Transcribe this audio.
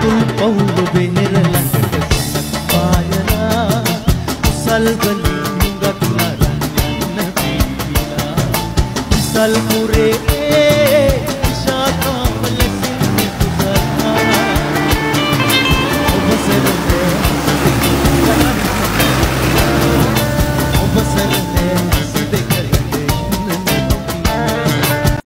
තුල් පවුල බෙහෙර ළඟට පායලා සල්වලින් ගත් නරන් යන්න පීලා සල්පුරේ